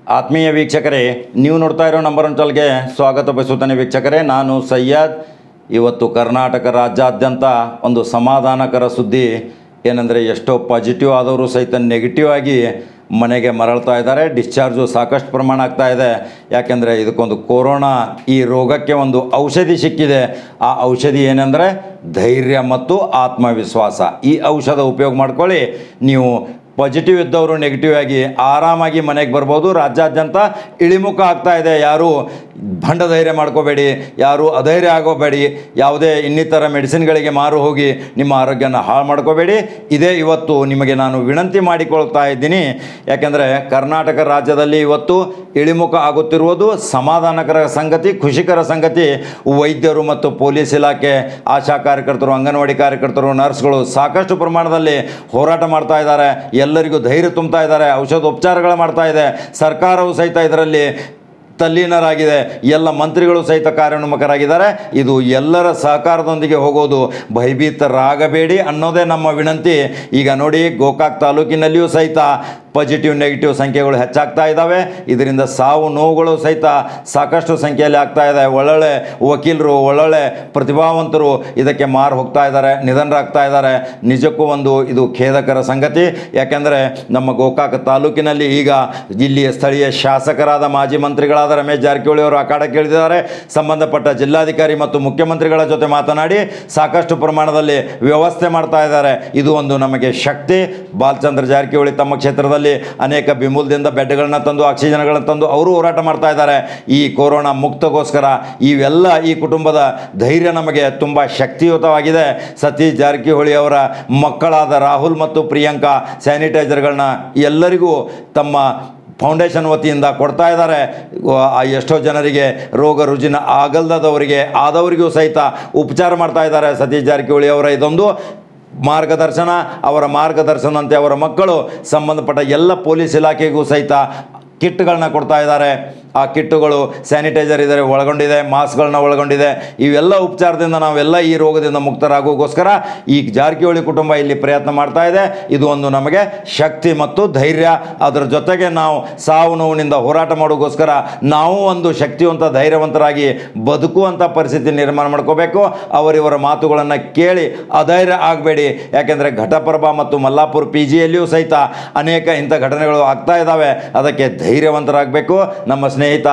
ಆತ್ಮೀಯ ವೀಕ್ಷಕರೇ, ನೀವು ನೋಡ್ತಾ ಇರೋ ನಂಬರ್ ಒನ್ ಚಾನಲ್ಗೆ ಸ್ವಾಗತ ಬಯಸುತ್ತೇನೆ. ವೀಕ್ಷಕರೇ, ನಾನು ಸಯ್ಯದ್. ಇವತ್ತು ಕರ್ನಾಟಕ ರಾಜ್ಯಾದ್ಯಂತ ಒಂದು ಸಮಾಧಾನಕರ ಸುದ್ದಿ ಏನಂದರೆ, ಎಷ್ಟೋ ಪಾಸಿಟಿವ್ ಆದವರು ಸಹಿತ ನೆಗೆಟಿವ್ ಆಗಿ ಮನೆಗೆ ಮರಳ್ತಾ ಇದ್ದಾರೆ. ಡಿಸ್ಚಾರ್ಜು ಸಾಕಷ್ಟು ಪ್ರಮಾಣ ಆಗ್ತಾ ಇದೆ. ಯಾಕೆಂದರೆ ಇದಕ್ಕೊಂದು ಕೊರೋನಾ ಈ ರೋಗಕ್ಕೆ ಒಂದು ಔಷಧಿ ಸಿಕ್ಕಿದೆ. ಆ ಔಷಧಿ ಏನೆಂದರೆ ಧೈರ್ಯ ಮತ್ತು ಆತ್ಮವಿಶ್ವಾಸ. ಈ ಔಷಧ ಉಪಯೋಗ ಮಾಡ್ಕೊಳ್ಳಿ. ನೀವು ಪಾಸಿಟಿವ್ ಇದ್ದವರು ನೆಗೆಟಿವ್ ಆಗಿ ಆರಾಮಾಗಿ ಮನೆಗೆ ಬರ್ಬೋದು. ರಾಜ್ಯಾದ್ಯಂತ ಇಳಿಮುಖ ಆಗ್ತಾ ಇದೆ. ಯಾರು ಭಂಡ ಧೈರ್ಯ ಮಾಡ್ಕೋಬೇಡಿ, ಯಾರು ಅಧೈರ್ಯ ಆಗೋಬೇಡಿ, ಯಾವುದೇ ಇನ್ನಿತರ ಮೆಡಿಸಿನ್ಗಳಿಗೆ ಮಾರು ಹೋಗಿ ನಿಮ್ಮ ಆರೋಗ್ಯನ ಹಾಳು ಮಾಡ್ಕೋಬೇಡಿ. ಇದೇ ಇವತ್ತು ನಿಮಗೆ ನಾನು ವಿನಂತಿ ಮಾಡಿಕೊಳ್ತಾ ಇದ್ದೀನಿ. ಯಾಕೆಂದರೆ ಕರ್ನಾಟಕ ರಾಜ್ಯದಲ್ಲಿ ಇವತ್ತು ಇಳಿಮುಖ ಆಗುತ್ತಿರುವುದು ಸಮಾಧಾನಕರ ಸಂಗತಿ, ಖುಷಿಕರ ಸಂಗತಿ. ವೈದ್ಯರು ಮತ್ತು ಪೊಲೀಸ್ ಇಲಾಖೆ, ಆಶಾ ಕಾರ್ಯಕರ್ತರು, ಅಂಗನವಾಡಿ ಕಾರ್ಯಕರ್ತರು, ನರ್ಸ್ಗಳು ಸಾಕಷ್ಟು ಪ್ರಮಾಣದಲ್ಲಿ ಹೋರಾಟ ಮಾಡ್ತಾ ಇದ್ದಾರೆ. ಎಲ್ಲರಿಗೂ ಧೈರ್ಯ ತುಂಬ್ತಾ ಇದ್ದಾರೆ. ಔಷಧೋಪಚಾರಗಳು ಮಾಡ್ತಾ ಇದೆ. ಸರ್ಕಾರವು ಸಹಿತ ಇದರಲ್ಲಿ ತಲ್ಲೀನರಾಗಿದೆ. ಎಲ್ಲ ಮಂತ್ರಿಗಳು ಸಹಿತ ಕಾರ್ಯೋನ್ಮುಖರಾಗಿದ್ದಾರೆ. ಇದು ಎಲ್ಲರ ಸಹಕಾರದೊಂದಿಗೆ ಹೋಗೋದು. ಭಯಭೀತರಾಗಬೇಡಿ ಅನ್ನೋದೇ ನಮ್ಮ ವಿನಂತಿ. ಈಗ ನೋಡಿ, ಗೋಕಾಕ್ ತಾಲೂಕಿನಲ್ಲಿಯೂ ಸಹಿತ ಪಾಸಿಟಿವ್ ನೆಗೆಟಿವ್ ಸಂಖ್ಯೆಗಳು ಹೆಚ್ಚಾಗ್ತಾ ಇದ್ದಾವೆ. ಇದರಿಂದ ಸಾವು ನೋವುಗಳು ಸಹಿತ ಸಾಕಷ್ಟು ಸಂಖ್ಯೆಯಲ್ಲಿ ಆಗ್ತಾ ಇದೆ. ಒಳ್ಳೊಳ್ಳೆ ವಕೀಲರು, ಒಳ್ಳೊಳ್ಳೆ ಪ್ರತಿಭಾವಂತರು ಇದಕ್ಕೆ ಮಾರು ಹೋಗ್ತಾ ಇದ್ದಾರೆ, ನಿಧನರಾಗ್ತಾ ಇದ್ದಾರೆ. ನಿಜಕ್ಕೂ ಒಂದು ಇದು ಖೇದಕರ ಸಂಗತಿ. ಯಾಕೆಂದರೆ ನಮ್ಮ ಗೋಕಾಕ್ ತಾಲೂಕಿನಲ್ಲಿ ಈಗ ಇಲ್ಲಿಯ ಸ್ಥಳೀಯ ಶಾಸಕರಾದ ಮಾಜಿ ಮಂತ್ರಿಗಳಾದ ರಮೇಶ್ ಜಾರಕಿಹೊಳಿ ಅವರು ಅಖಾಡಕ್ಕೆ ಇಳಿದಿದ್ದಾರೆ. ಸಂಬಂಧಪಟ್ಟ ಜಿಲ್ಲಾಧಿಕಾರಿ ಮತ್ತು ಮುಖ್ಯಮಂತ್ರಿಗಳ ಜೊತೆ ಮಾತನಾಡಿ ಸಾಕಷ್ಟು ಪ್ರಮಾಣದಲ್ಲಿ ವ್ಯವಸ್ಥೆ ಮಾಡ್ತಾ ಇದ್ದಾರೆ. ಇದು ಒಂದು ನಮಗೆ ಶಕ್ತಿ. ಬಾಲಚಂದ್ರ ಜಾರಕಿಹೊಳಿ ತಮ್ಮ ಕ್ಷೇತ್ರದಲ್ಲಿ ಅನೇಕ ಬಿಮೂಲ್ದಿಂದ ಬೆಡ್ಗಳನ್ನ ತಂದು, ಆಕ್ಸಿಜನ್ಗಳನ್ನ ತಂದು ಅವರು ಹೋರಾಟ ಮಾಡ್ತಾ ಇದ್ದಾರೆ ಈ ಕೊರೋನಾ ಮುಕ್ತಗೋಸ್ಕರ. ಇವೆಲ್ಲ ಈ ಕುಟುಂಬದ ಧೈರ್ಯ ನಮಗೆ ತುಂಬ ಶಕ್ತಿಯುತವಾಗಿದೆ. ಸತೀಶ್ ಜಾರಕಿಹೊಳಿ ಅವರ ಮಕ್ಕಳಾದ ರಾಹುಲ್ ಮತ್ತು ಪ್ರಿಯಾಂಕಾ ಸ್ಯಾನಿಟೈಸರ್ಗಳನ್ನ ಎಲ್ಲರಿಗೂ ತಮ್ಮ ಫೌಂಡೇಶನ್ ವತಿಯಿಂದ ಕೊಡ್ತಾ ಇದ್ದಾರೆ. ಎಷ್ಟೋ ಜನರಿಗೆ ರೋಗ ರುಜಿನ ಆಗಲ್ದವರಿಗೆ ಆದವರಿಗೂ ಸಹಿತ ಉಪಚಾರ ಮಾಡ್ತಾ ಇದ್ದಾರೆ. ಸತೀಶ್ ಜಾರಕಿಹೊಳಿ ಅವರ ಇದೊಂದು ಮಾರ್ಗದರ್ಶನ. ಅವರ ಮಾರ್ಗದರ್ಶನದಂತೆ ಅವರ ಮಕ್ಕಳು ಸಂಬಂಧಪಟ್ಟ ಎಲ್ಲ ಪೊಲೀಸ್ ಇಲಾಖೆಗೂ ಸಹಿತ ಕಿಟ್ಗಳನ್ನ ಕೊಡ್ತಾ ಇದ್ದಾರೆ. ಆ ಕಿಟ್ಟುಗಳು ಸ್ಯಾನಿಟೈಸರ್ ಇದರ ಒಳಗೊಂಡಿದೆ, ಮಾಸ್ಕ್ಗಳನ್ನ ಒಳಗೊಂಡಿದೆ. ಇವೆಲ್ಲ ಉಪಚಾರದಿಂದ ನಾವೆಲ್ಲ ಈ ರೋಗದಿಂದ ಮುಕ್ತರಾಗೋಗೋಸ್ಕರ ಈ ಜಾರಕಿಹೊಳಿ ಕುಟುಂಬ ಇಲ್ಲಿ ಪ್ರಯತ್ನ ಮಾಡ್ತಾ ಇದೆ. ಇದು ಒಂದು ನಮಗೆ ಶಕ್ತಿ ಮತ್ತು ಧೈರ್ಯ. ಅದರ ಜೊತೆಗೆ ನಾವು ಸಾವು ನೋವಿನಿಂದ ಹೋರಾಟ ಮಾಡೋಗೋಸ್ಕರ ನಾವು ಒಂದು ಶಕ್ತಿವಂತ, ಧೈರ್ಯವಂತರಾಗಿ ಬದುಕುವಂಥ ಪರಿಸ್ಥಿತಿ ನಿರ್ಮಾಣ ಮಾಡ್ಕೋಬೇಕು. ಅವರಿವರ ಮಾತುಗಳನ್ನು ಕೇಳಿ ಅಧೈರ್ಯ ಆಗಬೇಡಿ. ಯಾಕೆಂದರೆ ಘಟಪ್ರಭಾ ಮತ್ತು ಮಲ್ಲಾಪುರ PGಯಲ್ಲಿಯೂ ಸಹಿತ ಅನೇಕ ಇಂಥ ಘಟನೆಗಳು ಆಗ್ತಾ ಇದ್ದಾವೆ. ಅದಕ್ಕೆ ಧೈರ್ಯವಂತರಾಗಬೇಕು. ನಮ್ಮ ಸ್ನೇಹಿತ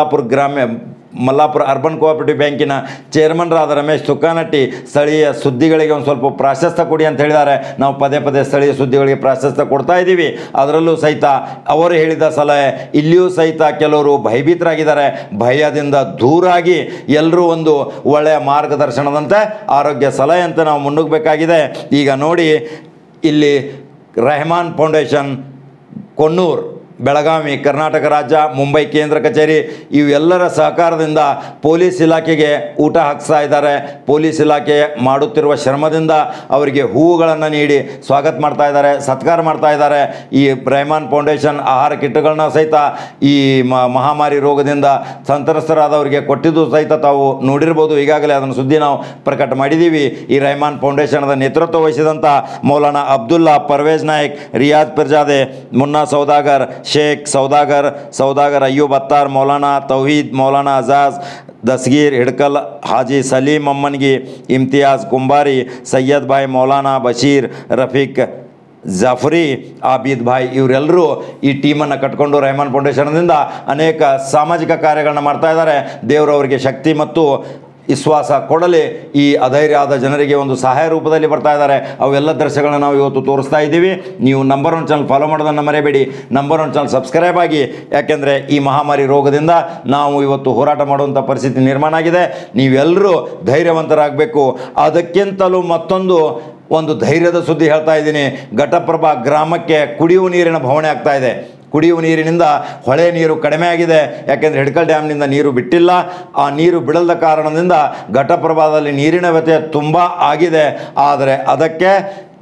ಮಲ್ಲಾಪುರ ಅರ್ಬನ್ ಕೋಆಪರೇಟಿವ್ ಬ್ಯಾಂಕಿನ ಚೇರ್ಮನ್ರಾದ ರಮೇಶ್ ತುಕ್ಕಾನಟ್ಟಿ ಸ್ಥಳೀಯ ಸುದ್ದಿಗಳಿಗೆ ಒಂದು ಸ್ವಲ್ಪ ಪ್ರಾಶಸ್ತ್ಯ ಕೊಡಿ ಅಂತ ಹೇಳಿದ್ದಾರೆ. ನಾವು ಪದೇ ಪದೇ ಸ್ಥಳೀಯ ಸುದ್ದಿಗಳಿಗೆ ಪ್ರಾಶಸ್ತ್ಯ ಕೊಡ್ತಾ ಇದ್ದೀವಿ. ಅದರಲ್ಲೂ ಸಹಿತ ಅವರು ಹೇಳಿದ ಸಲಹೆ ಇಲ್ಲಿಯೂ ಸಹಿತ ಕೆಲವರು ಭಯಭೀತರಾಗಿದ್ದಾರೆ. ಭಯದಿಂದ ದೂರಾಗಿ ಎಲ್ಲರೂ ಒಂದು ಒಳ್ಳೆಯ ಮಾರ್ಗದರ್ಶನದಂತೆ ಆರೋಗ್ಯ ಸಲಹೆ ಅಂತ ನಾವು ಮುನ್ನುಗ್ಗಬೇಕಾಗಿದೆ. ಈಗ ನೋಡಿ, ಇಲ್ಲಿ ರೆಹಮಾನ್ ಫೌಂಡೇಶನ್, ಕೊಣ್ಣೂರು, ಬೆಳಗಾವಿ, ಕರ್ನಾಟಕ ರಾಜ್ಯ, ಮುಂಬೈ ಕೇಂದ್ರ ಕಚೇರಿ ಇವೆಲ್ಲರ ಸಹಕಾರದಿಂದ ಪೊಲೀಸ್ ಇಲಾಖೆಗೆ ಊಟ ಹಾಕಿಸ್ತಾ ಇದ್ದಾರೆ. ಪೊಲೀಸ್ ಇಲಾಖೆ ಮಾಡುತ್ತಿರುವ ಶ್ರಮದಿಂದ ಅವರಿಗೆ ಹೂವುಗಳನ್ನು ನೀಡಿ ಸ್ವಾಗತ ಮಾಡ್ತಾ ಇದ್ದಾರೆ, ಸತ್ಕಾರ ಮಾಡ್ತಾ ಇದ್ದಾರೆ. ಈ ರೆಹಮಾನ್ ಫೌಂಡೇಶನ್ ಆಹಾರ ಕಿಟ್ಗಳನ್ನ ಸಹಿತ ಈ ಮಹಾಮಾರಿ ರೋಗದಿಂದ ಸಂತ್ರಸ್ತರಾದವರಿಗೆ ಕೊಟ್ಟಿದ್ದು ಸಹಿತ ತಾವು ನೋಡಿರ್ಬೋದು. ಈಗಾಗಲೇ ಅದನ್ನು ಸುದ್ದಿ ನಾವು ಪ್ರಕಟ ಮಾಡಿದ್ದೀವಿ. ಈ ರೆಹಮಾನ್ ಫೌಂಡೇಶನ್ದ ನೇತೃತ್ವ ವಹಿಸಿದಂಥ ಮೌಲಾನಾ ಅಬ್ದುಲ್ಲಾ, ಪರ್ವೇಜ್ ನಾಯಕ್, ರಿಯಾಜ್ ಪಿರ್ಜಾದೆ, ಮುನ್ನಾ ಸೌದಾಗರ್, शेख सौदागर अयूब अत्तार, मौलाना तौहीद, मौलाना अजाज दसगीर हिड़कल, हाजी सलीम अम्मनगी, इम्तियाज़ कुंबारी, सैयद भाई, मौलाना बशीर, रफ़ीक ಜಾಫ್ರಿ, ಆಬಿದ್ ಭಾಯ್ ಇವರೆಲ್ಲರೂ ಈ ಟೀಮನ್ನು ಕಟ್ಕೊಂಡು ರೆಹಮಾನ್ ಫೌಂಡೇಶನ್ನಿಂದ ಅನೇಕ ಸಾಮಾಜಿಕ ಕಾರ್ಯಗಳನ್ನ ಮಾಡ್ತಾ ಇದ್ದಾರೆ. ದೇವರು ಅವರಿಗೆ ಶಕ್ತಿ ಮತ್ತು ವಿಶ್ವಾಸ ಕೊಡಲಿ. ಈ ಅಧೈರ್ಯ ಆದ ಜನರಿಗೆ ಒಂದು ಸಹಾಯ ರೂಪದಲ್ಲಿ ಬರ್ತಾ ಇದ್ದಾರೆ. ಅವೆಲ್ಲ ದೃಶ್ಯಗಳನ್ನ ನಾವು ಇವತ್ತು ತೋರಿಸ್ತಾ ಇದ್ದೀವಿ. ನೀವು ನಂಬರ್ ಒನ್ ಚಾನಲ್ ಫಾಲೋ ಮಾಡೋದನ್ನು ಮರೆಯಬೇಡಿ. ನಂಬರ್ ಒನ್ ಚಾನಲ್ ಸಬ್ಸ್ಕ್ರೈಬ್ ಆಗಿ. ಯಾಕೆಂದರೆ ಈ ಮಹಾಮಾರಿ ರೋಗದಿಂದ ನಾವು ಇವತ್ತು ಹೋರಾಟ ಮಾಡುವಂಥ ಪರಿಸ್ಥಿತಿ ನಿರ್ಮಾಣ ಆಗಿದೆ. ನೀವೆಲ್ಲರೂ ಧೈರ್ಯವಂತರಾಗಬೇಕು. ಅದಕ್ಕಿಂತಲೂ ಒಂದು ಧೈರ್ಯದ ಸುದ್ದಿ ಹೇಳ್ತಾ ಇದ್ದೀನಿ. ಘಟಪ್ರಭಾ ಗ್ರಾಮಕ್ಕೆ ಕುಡಿಯುವ ನೀರಿನ ಬವಣೆ ಆಗ್ತಾ ಇದೆ. ಕುಡಿಯುವ ನೀರಿನಿಂದ ಹೊಳೆ ನೀರು ಕಡಿಮೆ ಆಗಿದೆ. ಯಾಕೆಂದರೆ ಹಿಡ್ಕಲ್ ಡ್ಯಾಮ್ನಿಂದ ನೀರು ಬಿಟ್ಟಿಲ್ಲ. ಆ ನೀರು ಬಿಡದ ಕಾರಣದಿಂದ ಘಟಪ್ರಭಾದಲ್ಲಿ ನೀರಿನ ವ್ಯತ್ಯಯ ತುಂಬ ಆಗಿದೆ. ಆದರೆ ಅದಕ್ಕೆ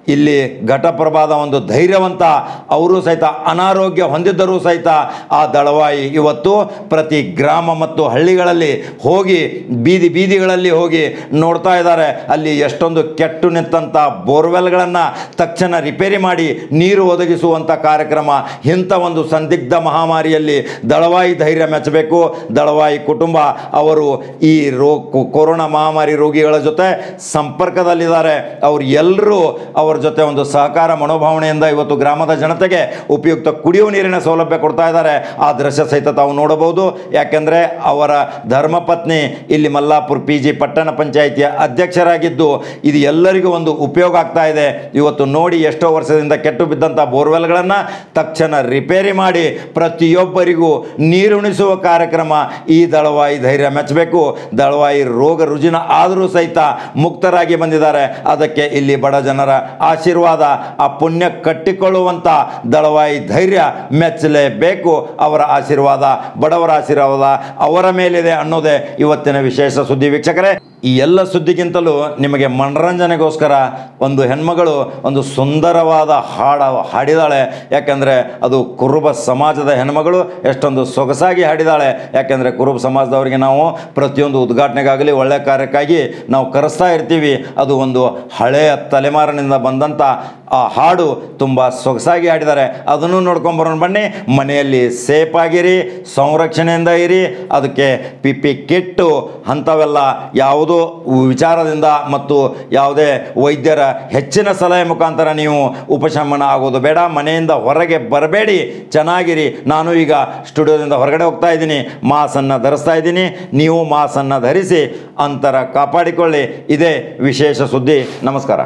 ಇಲ್ಲಿ ಘಟಪ್ರಭಾದ ಒಂದು ಧೈರ್ಯವಂತ, ಅವರು ಸಹಿತ ಅನಾರೋಗ್ಯ ಹೊಂದಿದ್ದರೂ ಸಹಿತ ಆ ದಳವಾಯಿ ಇವತ್ತು ಪ್ರತಿ ಗ್ರಾಮ ಮತ್ತು ಹಳ್ಳಿಗಳಲ್ಲಿ ಹೋಗಿ ಬೀದಿಗಳಲ್ಲಿ ಹೋಗಿ ನೋಡ್ತಾ ಇದ್ದಾರೆ. ಅಲ್ಲಿ ಎಷ್ಟೊಂದು ಕೆಟ್ಟು ನಿಂತಂಥ ಬೋರ್ವೆಲ್ಗಳನ್ನು ತಕ್ಷಣ ರಿಪೇರಿ ಮಾಡಿ ನೀರು ಒದಗಿಸುವಂಥ ಕಾರ್ಯಕ್ರಮ. ಇಂಥ ಒಂದು ಸಂದಿಗ್ಧ ಮಹಾಮಾರಿಯಲ್ಲಿ ದಳವಾಯಿ ಧೈರ್ಯ ಮೆಚ್ಚಬೇಕು. ದಳವಾಯಿ ಕುಟುಂಬ ಅವರು ಈ ಕೊರೋನಾ ಮಹಾಮಾರಿ ರೋಗಿಗಳ ಜೊತೆ ಸಂಪರ್ಕದಲ್ಲಿದ್ದಾರೆ. ಅವರು ಎಲ್ಲರೂ ಅವರ ಜೊತೆ ಒಂದು ಸಹಕಾರ ಮನೋಭಾವನೆಯಿಂದ ಇವತ್ತು ಗ್ರಾಮದ ಜನತೆಗೆ ಉಪಯುಕ್ತ ಕುಡಿಯುವ ನೀರಿನ ಸೌಲಭ್ಯ ಕೊಡ್ತಾ ಇದ್ದಾರೆ. ಆ ದೃಶ್ಯ ಸಹಿತ ತಾವು ನೋಡಬಹುದು. ಯಾಕೆಂದರೆ ಅವರ ಧರ್ಮಪತ್ನಿ ಇಲ್ಲಿ ಮಲ್ಲಾಪುರ PG ಪಟ್ಟಣ ಪಂಚಾಯಿತಿಯ ಅಧ್ಯಕ್ಷರಾಗಿದ್ದು ಇದು ಎಲ್ಲರಿಗೂ ಒಂದು ಉಪಯೋಗ ಆಗ್ತಾ ಇದೆ. ಇವತ್ತು ನೋಡಿ ಎಷ್ಟೋ ವರ್ಷದಿಂದ ಕೆಟ್ಟು ಬಿದ್ದಂಥ ಬೋರ್ವೆಲ್ಗಳನ್ನು ತಕ್ಷಣ ರಿಪೇರಿ ಮಾಡಿ ಪ್ರತಿಯೊಬ್ಬರಿಗೂ ನೀರುಣಿಸುವ ಕಾರ್ಯಕ್ರಮ. ಈ ದಳವಾಯಿ ಧೈರ್ಯ ಮೆಚ್ಚಬೇಕು. ದಳವಾಯಿ ರೋಗ ರುಜಿನ ಆದರೂ ಸಹಿತ ಮುಕ್ತರಾಗಿ ಬಂದಿದ್ದಾರೆ. ಅದಕ್ಕೆ ಇಲ್ಲಿ ಬಡ ಜನರ ಆಶೀರ್ವಾದ, ಆ ಪುಣ್ಯ ಕಟ್ಟಿಕೊಳ್ಳುವಂಥ ದಳವಾಯಿ ಧೈರ್ಯ ಮೆಚ್ಚಲೇಬೇಕು. ಅವರ ಆಶೀರ್ವಾದ, ಬಡವರ ಆಶೀರ್ವಾದ ಅವರ ಮೇಲಿದೆ ಅನ್ನೋದೇ ಇವತ್ತಿನ ವಿಶೇಷ ಸುದ್ದಿ. ವೀಕ್ಷಕರೇ, ಈ ಎಲ್ಲ ಸುದ್ದಿಗಿಂತಲೂ ನಿಮಗೆ ಮನರಂಜನೆಗೋಸ್ಕರ ಒಂದು ಹೆಣ್ಮಗಳು ಒಂದು ಸುಂದರವಾದ ಹಾಡಿದಾಳೆ. ಯಾಕೆಂದರೆ ಅದು ಕುರುಬ ಸಮಾಜದ ಹೆಣ್ಮಗಳು ಎಷ್ಟೊಂದು ಸೊಗಸಾಗಿ ಹಾಡಿದಾಳೆ. ಯಾಕೆಂದರೆ ಕುರುಬ ಸಮಾಜದವರಿಗೆ ನಾವು ಪ್ರತಿಯೊಂದು ಉದ್ಘಾಟನೆಗಾಗಲಿ ಒಳ್ಳೆಯ ಕಾರ್ಯಕ್ಕಾಗಿ ನಾವು ಕರೆಸ್ತಾ ಇರ್ತೀವಿ. ಅದು ಒಂದು ಹಳೆಯ ತಲೆಮಾರಿನಿಂದ ಬಂದಂಥ ಆ ಹಾಡು ತುಂಬ ಸೊಗಸಾಗಿ ಹಾಡಿದ್ದಾರೆ. ಅದನ್ನು ನೋಡ್ಕೊಂಬರೋಣ ಬನ್ನಿ. ಮನೆಯಲ್ಲಿ ಸೇಫ್ ಆಗಿರಿ, ಸಂರಕ್ಷಣೆಯಿಂದ ಇರಿ. ಅದಕ್ಕೆ PPE ಕಿಟ್ಟು ಅಂಥವೆಲ್ಲ ಯಾವುದೋ ವಿಚಾರದಿಂದ ಮತ್ತು ಯಾವುದೇ ವೈದ್ಯರ ಹೆಚ್ಚಿನ ಸಲಹೆ ಮುಖಾಂತರ ನೀವು ಉಪಶಮನ ಆಗೋದು ಬೇಡ. ಮನೆಯಿಂದ ಹೊರಗೆ ಬರಬೇಡಿ, ಚೆನ್ನಾಗಿರಿ. ನಾನು ಈಗ ಸ್ಟುಡಿಯೋದಿಂದ ಹೊರಗಡೆ ಹೋಗ್ತಾ ಇದ್ದೀನಿ, ಮಾಸ್ಕನ್ನು ಧರಿಸ್ತಾ ಇದ್ದೀನಿ. ನೀವು ಮಾಸ್ಕನ್ನು ಧರಿಸಿ ಅಂತರ ಕಾಪಾಡಿಕೊಳ್ಳಿ. ಇದೇ ವಿಶೇಷ ಸುದ್ದಿ. ನಮಸ್ಕಾರ.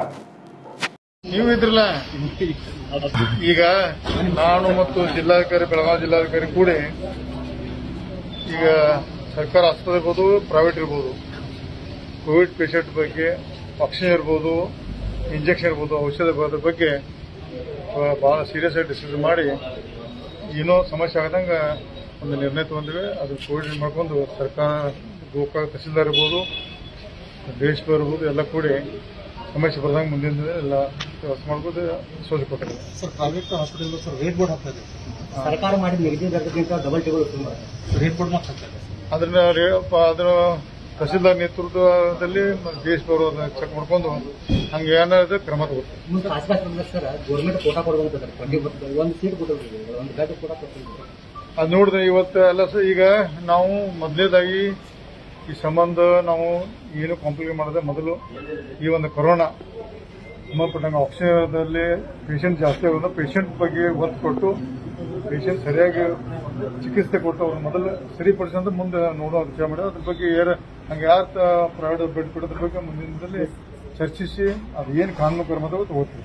ನೀವು ಇದ್ರಲ್ಲ, ಈಗ ನಾನು ಮತ್ತು ಜಿಲ್ಲಾಧಿಕಾರಿ, ಬೆಳಗಾವಿ ಜಿಲ್ಲಾಧಿಕಾರಿ ಕೂಡಿ ಈಗ ಸರ್ಕಾರ ಆಸ್ಪತ್ರೆ ಇರ್ಬೋದು, ಪ್ರೈವೇಟ್ ಇರ್ಬೋದು, ಕೋವಿಡ್ ಪೇಷಂಟ್ ಬಗ್ಗೆ ಆಕ್ಸಿಜನ್ ಇರ್ಬೋದು, ಇಂಜೆಕ್ಷನ್ ಇರ್ಬೋದು, ಔಷಧ ಬಗ್ಗೆ ಬಹಳ ಸೀರಿಯಸ್ ಆಗಿ ಡಿಸಿಷನ್ ಮಾಡಿ ಏನೋ ಸಮಸ್ಯೆ ಆಗದಂಗೆ ಒಂದು ನಿರ್ಣಯ ತಗೊಂಡಿವೆ. ಅದು ಕೋವಿಡ್ ಮಾಡ್ಕೊಂಡು ಸರ್ಕಾರ, ಗೋಕಾಕ್ ತಹಸೀಲ್ದಾರ್ ಇರ್ಬೋದು, ದೇಶ ಇರ್ಬೋದು, ಎಲ್ಲ ಕೂಡಿ ಸಮಸ್ಯೆ ಬರ್ದಂಗೆ ಮುಂದಿನ ಎಲ್ಲ ವ್ಯವಸ್ಥೆ ಮಾಡ್ಬೋದು ಸೋಜಿ ಕೊಟ್ಟಿದೆ. Sir, private hospital sir rate board ಹಾಕ್ತಾ ಇದೆ. ಸರ್ಕಾರ ಮಾಡಿದ ನಿಗದಿ ದರಕ್ಕಿಂತ ಡಬಲ್ ಟೇಬಲ್ ರೇಟ್ ಬೋರ್ಡ್ ಹಾಕ್ತಾ ಇದೆ. ಅದರ ತಹಸೀಲ್ದಾರ್ ನೇತೃತ್ವದಲ್ಲಿ ದೇಶ ಅವರು ಚೆಕ್ ಮಾಡ್ಕೊಂಡು ಹಂಗೆ ಏನಾದ್ರೆ ಕ್ರಮ ತಗೋತಾರೆ. ಮುಂದೆ ಆಸ್ಪತ್ರೆ ಸರ್ ಗೌರ್ಮೆಂಟ್ ಕೋಟಾ ಕೊಡಬೇಕು ಸರ್. ಒಂದು ಸೀಟ್ ಕೊಟ್ಟಿದ್ದೀವಿ, ಒಂದು ಬೆಡ್ ಕೂಡ ಕೊಟ್ಟಿದ್ದೀವಿ. ಅದು ನೋಡಿದ್ರೆ ಇವತ್ತು ಎಲ್ಲ ಸರ್ ಈಗ ನಾವು ಮೊದಲೇದಾಗಿ ಈ ಸಂಬಂಧ ನಾವು ಏನು ಕಾಂಪ್ಲಿಕೇಟ್ ಮಾಡದೆ ಮೊದಲು ಈ ಒಂದು ಕೊರೋನಾ ಸಂಬಂಧಪಟ್ಟಂಗೆ ಆಕ್ಸಿಜನ್ದಲ್ಲಿ ಪೇಷಂಟ್ ಜಾಸ್ತಿ ಆಗೋದು, ಪೇಷಂಟ್ ಬಗ್ಗೆ ಒತ್ತು ಕೊಟ್ಟು ಪೇಷಂಟ್ ಸರಿಯಾಗಿ ಚಿಕಿತ್ಸೆ ಕೊಟ್ಟು ಅವ್ರು ಮೊದಲು ಸರಿಪಡಿಸಂದ್ರೆ ಮುಂದೆ ನೋಡೋ ವಿಚಾರ ಮಾಡಿ ಅದ್ರ ಬಗ್ಗೆ ಹಂಗೆ ಯಾರು ಪ್ರೈವೇಟ್ ಬೆಡ್ ಕೊಡೋದ್ರ ಬಗ್ಗೆ ಮುಂದಿನದಲ್ಲಿ ಚರ್ಚಿಸಿ ಅದು ಏನು ಕಾನೂನು ಕ್ರಮ ತಗೋತೀವಿ.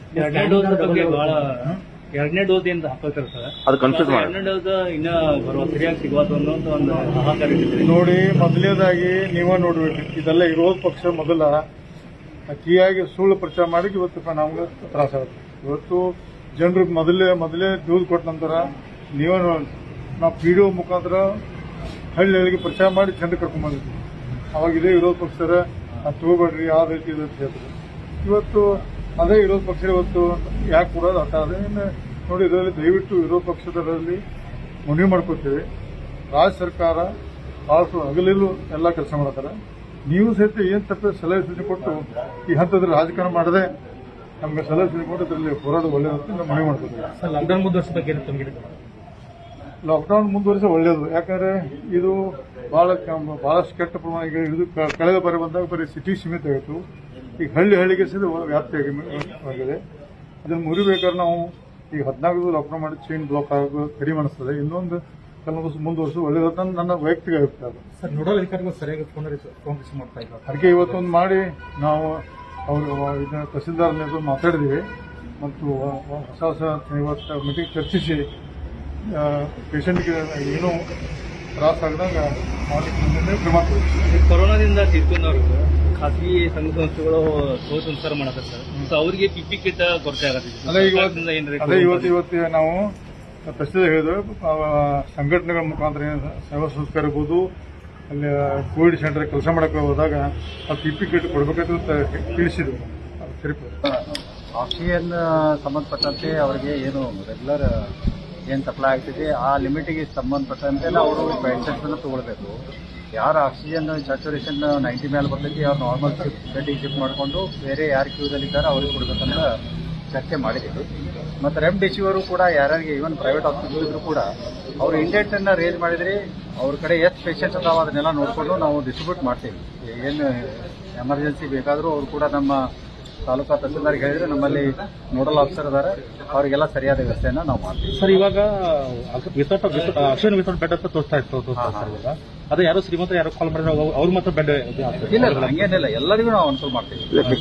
ಎರಡನೇ ಡೋಸ್ ಏನ್ ಹಾಕೋತಾರೆ ಸರ್, ಅದು ಕನ್ಫ್ಯೂಸ್ ಮಾಡಿ. ಎರಡನೇ ಡೋಸ್ ಇನ್ನ ಬರುವ ಸರಿಯಾಗಿ ಸಿಗುವುದು ಅನ್ನೋದು ಒಂದು ಹಾಹಾಕಾರ ಇದೆ. ನೋಡಿ, ಮೊದಲನೇದಾಗಿ ನೀವೇ ನೋಡ್ಬೇಕು, ಇದೆಲ್ಲ ವಿರೋಧ ಪಕ್ಷ ಮೊದಲ ಅತಿಯಾಗಿ ಸುಳ್ಳು ಪ್ರಚಾರ ಮಾಡಿ ಇವತ್ತು ನಮ್ಗೆ ತ್ರಾಸಾಗುತ್ತೆ. ಇವತ್ತು ಜನರಿಗೆ ಮೊದಲೇ ಡೋಸ್ ಕೊಟ್ಟ ನಂತರ ನೀವೇ ನಾವು PDO ಮುಖಾಂತರ ಹಳ್ಳಿಗಳಿಗೆ ಪ್ರಚಾರ ಮಾಡಿ ಜನರಿಗೆ ಕರ್ಕೊಂಡ್ ಬಂದಿದ್ವಿ. ಅವಾಗ ಇದೇ ವಿರೋಧ ಪಕ್ಷರ ತಗೋಬೇಡ್ರಿ ಆ ರೀತಿ ಇದೆ ಅಂತ ಹೇಳ್ತಾರೆ. ಇವತ್ತು ಅದೇ ವಿರೋಧ ಪಕ್ಷ ಇವತ್ತು ಯಾಕೆ ಕೊಡೋದು ಅರ್ಥ ಅದೇ ನೋಡಿ. ಇದರಲ್ಲಿ ದಯವಿಟ್ಟು ವಿರೋಧ ಪಕ್ಷದಲ್ಲಿ ಮನವಿ ಮಾಡ್ಕೊತೀವಿ. ರಾಜ್ಯ ಸರ್ಕಾರ ಭಾಳ ಹಗಲಿಲ್ಲೂ ಎಲ್ಲ ಕೆಲಸ ಮಾಡ್ತಾರೆ. ನೀವು ಸಹಿತ ಏನ್ ತಪ್ಪ ಸಲಹೆ ಸೂಚನೆ ಕೊಟ್ಟು ಈ ಹಂತದಲ್ಲಿ ರಾಜಕಾರಣ ಮಾಡದೆ ನಮ್ಗೆ ಸಲಹೆ ಸೂಚನೆ ಕೊಟ್ಟು ಇದರಲ್ಲಿ ಹೋರಾಡ ಒಳ್ಳೆಯದಂತ ನಾವು ಮನವಿ ಮಾಡ್ಕೊತೀವಿ. ಲಾಕ್ಡೌನ್ ಮುಂದುವರಿಸಬೇಕು. ಲಾಕ್ಡೌನ್ ಮುಂದುವರಿಸ ಒಳ್ಳೆಯದು. ಯಾಕಂದ್ರೆ ಇದು ಬಹಳಷ್ಟು ಕೆಟ್ಟ ಪ್ರಮಾಣ. ಈಗ ಇದು ಕಳೆದ ಬಾರಿ ಬಂದಾಗ ಬರೀ ಸಿಟಿ ಸೀಮಿತ ಆಗಿತ್ತು. ಈಗ ಹಳ್ಳಿಗೆ ಸಹ ವ್ಯಾಪ್ತಿಯಾಗಿದೆ. ಇದನ್ನು ಮುರಿಬೇಕಾದ್ರೆ ನಾವು ಈಗ 14 ಲಾಕ್ಡೌನ್ ಮಾಡಿ ಚೈನ್ ಬ್ಲಾಕ್ ಆಗೋದು ಕಡಿಮೆ ಅನಿಸ್ತದೆ. ಇನ್ನೊಂದು ಕೆಲವು ಮುಂದುವರಿಸು ಒಳ್ಳೆಯದಂತ ನನ್ನ ವೈಯಕ್ತಿಕ ಅಭಿಪ್ರಾಯ. ಸರ್, ನೋಡಲ್ ಅಧಿಕಾರಿಗಳು ಸರಿಯಾಗಿ ಫೋನ್ ರಿಸೀವ್ ಮಾಡ್ತಾ ಇದ್ದಾರೆ. ಅದಕ್ಕೆ ಇವತ್ತೊಂದು ಮಾಡಿ ನಾವು ಅವರು ತಹಸೀಲ್ದಾರ್ ಮಾತಾಡಿದೀವಿ ಮತ್ತು ಹೊಸ ಇವತ್ತು ಮೀಟಿಂಗ್ ಚರ್ಚಿಸಿ ಪೇಷಂಟ್ಗೆ ಏನೂ ತ್ರಾಸ ಆಗದಂಗ ಮಾಡಲಿಕ್ಕೆ ಕ್ರಮ ತಗೊಳ್ತೀವಿ. ಕೊರೋನಾದಿಂದ ತೀರ್ಕೊಂಡವ್ರಿಗೆ ಖಾಸಗಿ ಸಂಘ ಸಂಸ್ಥೆಗಳು ಸಂಸಾರ ಮಾಡತಾರೆ ಸರ್. ಸೊ ಅವರಿಗೆ PPE ಕಿಟ್ ಕೊರತೆ ಆಗುತ್ತೆ. ಅದೇ ಇವತ್ತು ನಾವು ತಹಸೀಲ್ದಾರ್ ಹೇಳಿದ್ರು, ಸಂಘಟನೆಗಳ ಮುಖಾಂತರ ಸೇವಾ ಸಂಸ್ಥೆ ಇರ್ಬೋದು, ಅಲ್ಲಿ ಕೋವಿಡ್ ಸೆಂಟರ್ ಕೆಲಸ ಮಾಡಕ್ಕೆ ಹೋದಾಗ ಆ PPE ಕಿಟ್ ಕೊಡಬೇಕಂತ ತಿಳಿಸಿದ್ರು. ಸರಿ. ಆಕ್ಸಿಜನ್ ಸಂಬಂಧಪಟ್ಟಂತೆ ಅವರಿಗೆ ಏನು ರೆಗ್ಯುಲರ್ ಏನು ಸಪ್ಲೈ ಆಗ್ತಿದೆ ಆ ಲಿಮಿಟಿಗೆ ಸಂಬಂಧಪಟ್ಟಂತೆ ಅವರು ಪೇಷಂಟ್ಸನ್ನು ತಗೊಳ್ಬೇಕು. ಯಾರು ಆಕ್ಸಿಜನ್ ಸ್ಯಾಚುರೇಷನ್ 90 ಮೇಲೆ ಬರ್ತೈತಿ ಅವ್ರು ನಾರ್ಮಲ್ ಬೆಡ್ಡಿಗೆ ಶಿಫ್ಟ್ ಮಾಡಿಕೊಂಡು ಬೇರೆ ಯಾರು ಕ್ಯೂದಲ್ಲಿದ್ದಾರೆ ಅವ್ರಿಗೆ ಕೊಡಬೇಕಂತ ಚರ್ಚೆ ಮಾಡಿದ್ದೀವಿ. ಮತ್ತು ರೆಮ್ಡೆಸಿವಿರ್ ಕೂಡ ಯಾರ್ಯಾರಿಗೆ ಈವನ್ ಪ್ರೈವೇಟ್ ಹಾಸ್ಪಿಟಲ್ ಇದ್ರು ಕೂಡ ಅವರು ಇಂಡೆಂಟನ್ನು ರೇಸ್ ಮಾಡಿದರೆ ಅವ್ರ ಕಡೆ ಎಷ್ಟು ಪೇಷಂಟ್ಸ್ ಅದಾವ ಅದನ್ನೆಲ್ಲ ನೋಡಿಕೊಂಡು ನಾವು ಡಿಸ್ಟ್ರಿಬ್ಯೂಟ್ ಮಾಡ್ತೀವಿ. ಏನು ಎಮರ್ಜೆನ್ಸಿ ಬೇಕಾದರೂ ಅವರು ಕೂಡ ನಮ್ಮ ತಾಲೂಕಾ ತಹಸೀಲ್ದಾರ್ಗೆ ಹೇಳಿದ್ರೆ ನಮ್ಮಲ್ಲಿ ನೋಡಲ್ ಆಫೀಸರ್ ಇದ್ದಾರೆ, ಅವರಿಗೆಲ್ಲ ಸರಿಯಾದ ವ್ಯವಸ್ಥೆಯನ್ನು ನಾವು ಮಾಡ್ತೀವಿ. ಸರ್, ಇವಾಗ ಆಕ್ಸಿಜನ್ ವಿತೌಟ್ ಬೆಡ್ ಅಂತ ತೋರಿಸ್ತಾ ಇತ್ತು ಸರ್. ಇವಾಗ ಅದು ಯಾರು ಶ್ರೀಮಂತರು ಯಾರು ಕಾಲ್ ಮಾಡಿದ್ರೆ ಅವ್ರು ಮಾತ್ರ ಬೆಡ್ ಇಲ್ಲ, ಹಂಗೇನಿಲ್ಲ, ಎಲ್ಲರಿಗೂ ನಾವು ಅನುಕೂಲ ಮಾಡ್ತೀವಿ.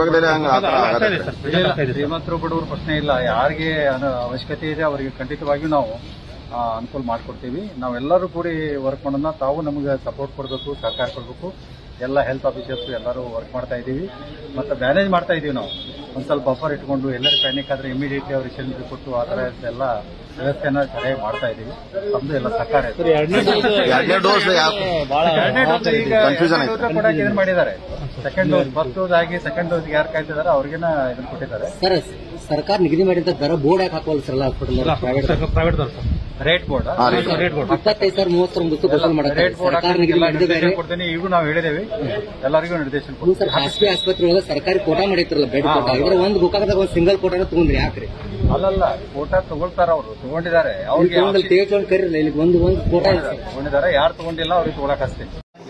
ಶ್ರೀಮಂತರು ಬಡವರು ಪ್ರಶ್ನೆ ಇಲ್ಲ, ಯಾರಿಗೆ ಅವಶ್ಯಕತೆ ಇದೆ ಅವರಿಗೆ ಖಂಡಿತವಾಗಿಯೂ ನಾವು ಅನುಕೂಲ ಮಾಡಿಕೊಡ್ತೀವಿ. ನಾವೆಲ್ಲರೂ ಕೂಡಿ ವರ್ಕ್ ಮಾಡೋಣ. ತಾವು ನಮಗೆ ಸಪೋರ್ಟ್ ಕೊಡಬೇಕು, ಸಹಕಾರ ಕೊಡಬೇಕು. ಎಲ್ಲ ಹೆಲ್ತ್ ಆಫೀಸರ್ಸ್ ಎಲ್ಲರೂ ವರ್ಕ್ ಮಾಡ್ತಾ ಇದ್ದೀವಿ ಮತ್ತು ಮ್ಯಾನೇಜ್ ಮಾಡ್ತಾ ಇದ್ದೀವಿ. ನಾವು ಒಂದು ಸ್ವಲ್ಪ ಬಫರ್ ಇಟ್ಕೊಂಡು ಎಲ್ಲರೂ ಪ್ಯಾನಿಕ್ ಆದರೆ ಇಮಿಡಿಯೇಟ್ಲಿ ಅವ್ರಿಗೆ ಸಿಲಿಂಡರ್ ಕೊಟ್ಟು ಆ ಥರ ಎಲ್ಲ ವ್ಯವಸ್ಥೆನ ಸರಿಯಾಗಿ ಮಾಡ್ತಾ ಇದ್ದೀವಿ. ನಮ್ದು ಎಲ್ಲ ಸಹಕಾರ ಇದೆ. ಎರಡನೇ ಡೋಸ್ ಕೊಡಕ್ಕೆ ಇದನ್ನು ಮಾಡಿದ್ದಾರೆ. ಸೆಕೆಂಡ್ ಡೋಸ್ ಫಸ್ಟ್ ಡೋಸ್ ಆಗಿ ಸೆಕೆಂಡ್ ಡೋಸ್ಗೆ ಯಾರು ಕಾಯ್ತಿದ್ದಾರೆ ಅವ್ರಿಗೇನ ಇದನ್ನು ಕೊಟ್ಟಿದ್ದಾರೆ. ಸರ್, ಸರ್ಕಾರ ನಿಗದಿ ಮಾಡಿದ ದರ ಬೋರ್ಡ್ ಯಾಕೆ ಹಾಕುವಲ್ಲ ಸರ್? Private rate board 25,000 rate board ಕೊಡ್ತೀನಿ. ಈಗ ನಾವು ಹೇಳಿದೇವಿ, ಎಲ್ಲರಿಗೂ ನಿರ್ದೇಶನ ಸರ್. ಖಾಸಗಿ ಆಸ್ಪತ್ರೆ ಒಳಗೆ ಸರ್ಕಾರಿ ಕೋಟಾ ಮಾಡಿರ್ತಾರಲ್ಲ ಬೆಡ್ ಕೋಟಾ, ಇದ್ರ ಒಂದು ಗೋಕಾಕದಾಗ ಒಂದು ಸಿಂಗಲ್ ಕೋಟಾನ ತಗೊಂಡ್ರಿ ಯಾಕ್ರಿ? ಅಲ್ಲಲ್ಲ, ಕೋಟಾ ತಗೊಳ್ತಾರ, ಅವರು ತಗೊಂಡಿದ್ದಾರೆ. ಅವ್ರಿಗೆ ಕರೀರಲ್ಲ, ಇಲ್ಲಿ ಒಂದು ಕೋಟಾ ತಗೊಂಡಿದ್ದಾರೆ. ಯಾರು ತಗೊಂಡಿಲ್ಲ ಅವ್ರಿಗೆ ತಗೊಳಕ್ ಅಷ್ಟೇ.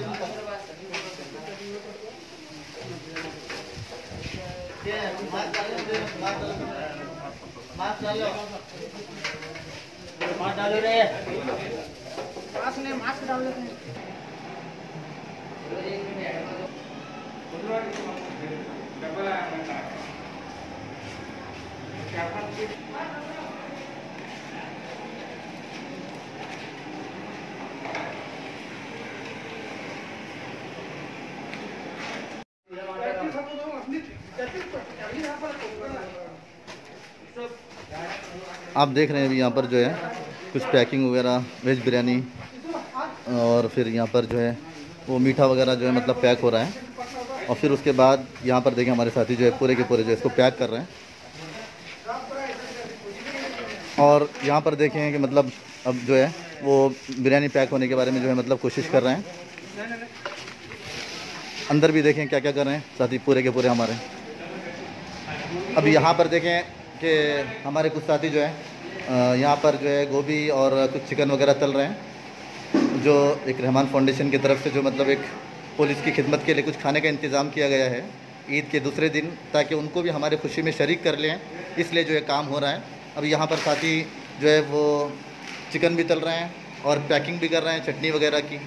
आप देख रहे हैं यहाँ पर जो है कुछ पैकिंग वगैरह, वेज बिरयानी और फिर यहाँ पर जो है वो मीठा वगैरह जो है मतलब पैक हो रहा है। और फिर उसके बाद यहाँ पर देखें हमारे साथी जो है पूरे के पूरे जो है इसको पैक कर रहे हैं। और यहाँ पर देखें कि मतलब अब जो है वो बिरयानी पैक होने के बारे में जो है मतलब कोशिश कर रहे हैं। अंदर भी देखें क्या क्या कर रहे हैं साथी पूरे के पूरे हमारे। अब यहाँ पर देखें कि हमारे कुछ साथी जो है यहाँ पर जो है गोभी और कुछ चिकन वगैरह तल रहे हैं, जो एक रहमान फाउंडेशन की तरफ से जो मतलब एक पुलिस की खिदमत के लिए कुछ खाने का इंतज़ाम किया गया है ईद के दूसरे दिन, ताकि उनको भी हमारे खुशी में शरीक कर लें, इसलिए जो है काम हो रहा है। अब यहाँ पर साथी जो है वो चिकन भी तल रहे हैं और पैकिंग भी कर रहे हैं चटनी वगैरह की।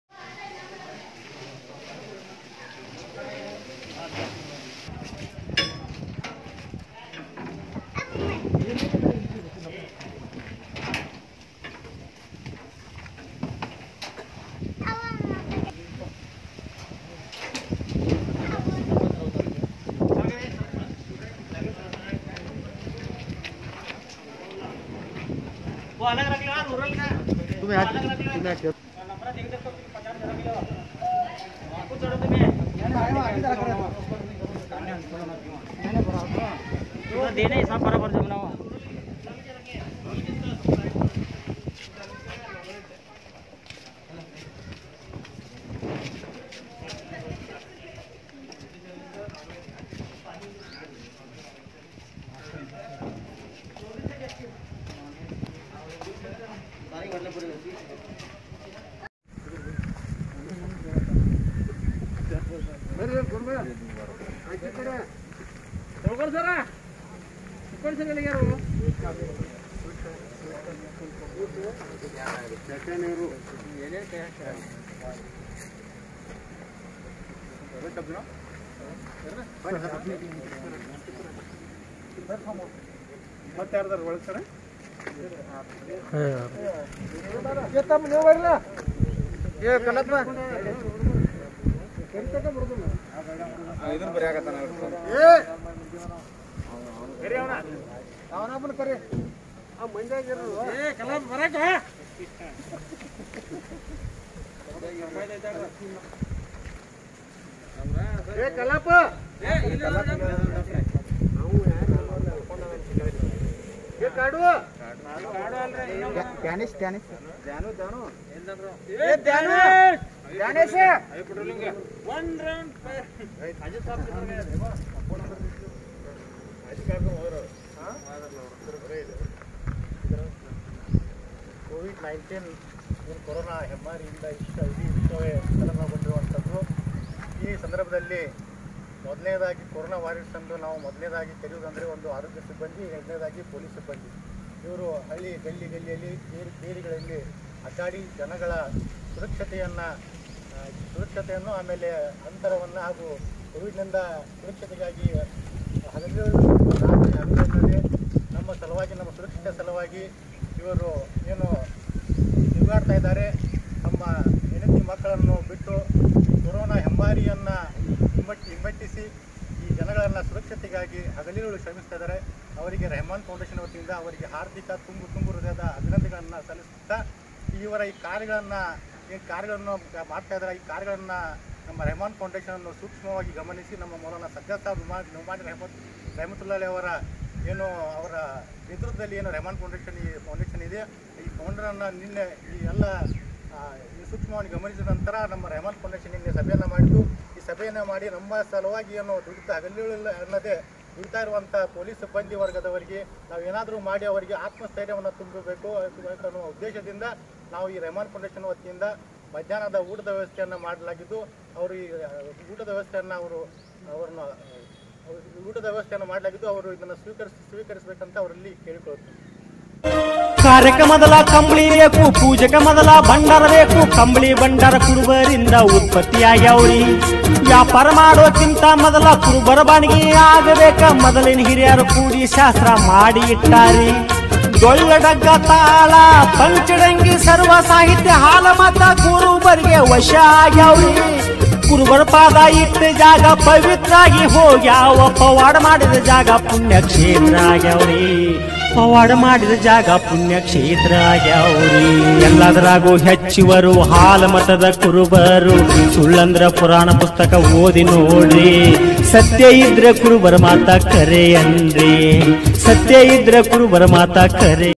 देने हिसाब बराबर जब ना ಮತ್ತೆ ಯಾರ್ದಾರು ಒಳಗ್ತಾರೆ ಇದನ್ನ ಬರೀ ಆಗತ್ತಾನ ಅವನಪ್ಪನ ಕರೆ ಆ ಮಂಡ್ಯಾಗ ಕಲಾಪ ಬರಕ ಕಲಾಪ ಕೋವಿಡ್-19 ಕೊರೋನಾ ಹೆಮ್ಮಾರಿಯಿಂದ ಇಡೀ ವಿಶ್ವವೇ ತಲೆನೋಗೊಂಡಿರುವಂಥದ್ದು. ಈ ಸಂದರ್ಭದಲ್ಲಿ ಮೊದಲನೇದಾಗಿ ಕೊರೋನಾ ವಾರಿಯರ್ಸ್ ಎಂದು ನಾವು ಮೊದಲನೇದಾಗಿ ಕರೆಯುವುದಂದರೆ ಒಂದು ಆರೋಗ್ಯ ಸಿಬ್ಬಂದಿ, ಎರಡನೇದಾಗಿ ಪೊಲೀಸ್ ಸಿಬ್ಬಂದಿ. ಇವರು ಹಳ್ಳಿ ಗಲ್ಲಿಯಲ್ಲಿ ಕೇರಿಗಳಲ್ಲಿ ಅಡ್ಡಾಡಿ ಜನಗಳ ಸುರಕ್ಷತೆಯನ್ನು ಆಮೇಲೆ ಅಂತರವನ್ನು ಹಾಗೂ ಕೋವಿಡ್ನಿಂದ ಸುರಕ್ಷತೆಗಾಗಿ ಹಗಲಿರುಳಲ್ಲದೆ ನಮ್ಮ ಸಲುವಾಗಿ, ನಮ್ಮ ಸುರಕ್ಷತೆ ಸಲುವಾಗಿ ಇವರು ಏನು ತಿರುಗಾಡ್ತಾ ಇದ್ದಾರೆ. ನಮ್ಮ ಹೆಂಡತಿ ಮಕ್ಕಳನ್ನು ಬಿಟ್ಟು ಕೊರೋನಾ ಹೆಮ್ಮಾರಿಯನ್ನು ಹಿಮ್ಮೆಟ್ಟಿಸಿ ಈ ಜನಗಳನ್ನು ಸುರಕ್ಷತೆಗಾಗಿ ಹಗಲಿರುಳು ಶ್ರಮಿಸ್ತಾ ಇದ್ದಾರೆ. ಅವರಿಗೆ ರೆಹಮಾನ್ ಫೌಂಡೇಶನ್ ವತಿಯಿಂದ ಅವರಿಗೆ ಹಾರ್ದಿಕ ತುಂಬು ಹೃದಯದ ಅಭಿನಂದನೆಗಳನ್ನು ಸಲ್ಲಿಸುತ್ತಾ, ಇವರ ಈ ಕಾರ್ಯಗಳನ್ನು ಮಾಡ್ತಾ ಇದ್ದಾರೆ. ಈ ಕಾರ್ಯಗಳನ್ನು ನಮ್ಮ ರೆಹಮಾನ್ ಫೌಂಡೇಶನ್ ಸೂಕ್ಷ್ಮವಾಗಿ ಗಮನಿಸಿ ನಮ್ಮ ಮೌಲಾನಾ ಸಜ್ಜಾದ್ ಸಾಬ್ ನುಮಾನಿ ರೆಹಮತುಲ್ಲಾಹಿ ಅವರ ಅವರ ನೇತೃತ್ವದಲ್ಲಿ ರೆಹಮಾನ್ ಫೌಂಡೇಶನ್ ಇದೆ. ಈ ಫೌಂಡರನ್ನು ನಿನ್ನೆ ಈ ಎಲ್ಲ ಸೂಕ್ಷ್ಮವಾಗಿ ಗಮನಿಸಿದ ನಂತರ ನಮ್ಮ ರೆಹಮಾನ್ ಫೌಂಡೇಶನ್ ನಿನ್ನೆ ಸಭೆಯನ್ನು ಮಾಡಿದ್ದು. ಈ ಸಭೆಯನ್ನು ಮಾಡಿ ನಮ್ಮ ಸಲುವಾಗಿ ಹಗಲಿರುಳು ಅನ್ನದೇ ದುಡಿತಾ ಇರುವಂಥ ಪೊಲೀಸ್ ಸಿಬ್ಬಂದಿ ವರ್ಗದವರಿಗೆ ನಾವು ಏನಾದರೂ ಮಾಡಿ ಅವರಿಗೆ ಆತ್ಮಸ್ಥೈರ್ಯವನ್ನು ತುಂಬಬೇಕು ಅನ್ನೋ ಉದ್ದೇಶದಿಂದ ನಾವು ಈ ರೆಹಮಾನ್ ಫೌಂಡೇಶನ್ ವತಿಯಿಂದ ಮಧ್ಯಾಹ್ನದ ಊಟದ ವ್ಯವಸ್ಥೆಯನ್ನು ಮಾಡಲಾಗಿದ್ದು, ಅವರು ಈ ಊಟದ ವ್ಯವಸ್ಥೆಯನ್ನು ಅವರು ಇದನ್ನು ಸ್ವೀಕರಿಸಬೇಕಂತ ಅವರಲ್ಲಿ ಕೇಳಿಕೊಳ್ಳುತ್ತಾರೆ. ಕಾರ್ಯಕ್ಕೆ ಮೊದಲ ಕಂಬಳಿ ಬೇಕು, ಪೂಜೆಗೆ ಮೊದಲ ಭಂಡಾರ ಬೇಕು. ಕಂಬಳಿ ಭಂಡಾರ ಕುರುಬರಿಂದ ಉತ್ಪತ್ತಿಯಾಗ್ಯಾವ್ರಿ. ವ್ಯಾಪಾರ ಮಾಡೋಕ್ಕಿಂತ ಮೊದಲ ಕುರುಬರ ಬಾಣಿಗೆ ಆಗಬೇಕ. ಮೊದಲಿನ ಹಿರಿಯರು ಕೂಡಿ ಶಾಸ್ತ್ರ ಮಾಡಿ ಇಟ್ಟಾರಿ. ಡೊಳ್ಳಡಗ್ಗ ತಾಳ ಪಂಚಡಂಗಿ ಸರ್ವ ಸಾಹಿತ್ಯ ಹಾಲ ಮತ ಕುರುಬರಿಗೆ ವಶ ಆಗ್ಯಾವ್ರಿ. ಕುರುಬರ ಪಾದ ಇಟ್ಟ ಜಾಗ ಪವಿತ್ರಾಗಿ ಹೋಗ್ಯಾವ. ಪವಾಡ ಮಾಡಿದ ಜಾಗ ಪುಣ್ಯ ಕ್ಷೇತ್ರ ಆಗ್ಯಾವ್ರಿ. ಪವಾಡ ಮಾಡಿದ ಜಾಗ ಪುಣ್ಯ ಕ್ಷೇತ್ರ ಆಗ್ಯಾವ್ರಿ. ಎಲ್ಲದರಾಗೂ ಹೆಚ್ಚುವರು ಹಾಲ ಮತದ ಕುರುಬರು. ಸುಳ್ಳಂದ್ರ ಪುರಾಣ ಪುಸ್ತಕ ಓದಿ ನೋಡ್ರಿ. ಸತ್ಯ ಇದ್ರೆ ಕುರುಬರ ಮಾತ ಕರೆ ಅನ್ರಿ. ಸತ್ಯ ಇದ್ರೆ ಕುರುಬರ ಮಾತ ಕರೆ.